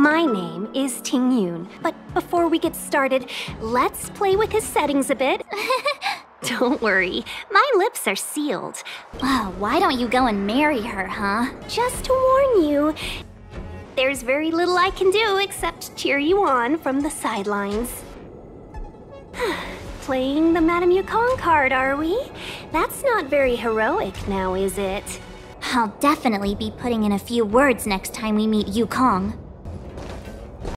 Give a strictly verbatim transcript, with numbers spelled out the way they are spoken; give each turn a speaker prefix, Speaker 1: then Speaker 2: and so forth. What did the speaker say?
Speaker 1: My name is Tingyun, but before we get started, let's play with his settings a bit. Don't worry, my lips are sealed.
Speaker 2: Wow, why don't you go and marry her, huh?
Speaker 1: Just to warn you, there's very little I can do except cheer you on from the sidelines. Playing the Madame Yukong card, are we? That's not very heroic now, is it?
Speaker 2: I'll definitely be putting in a few words next time we meet Yukong.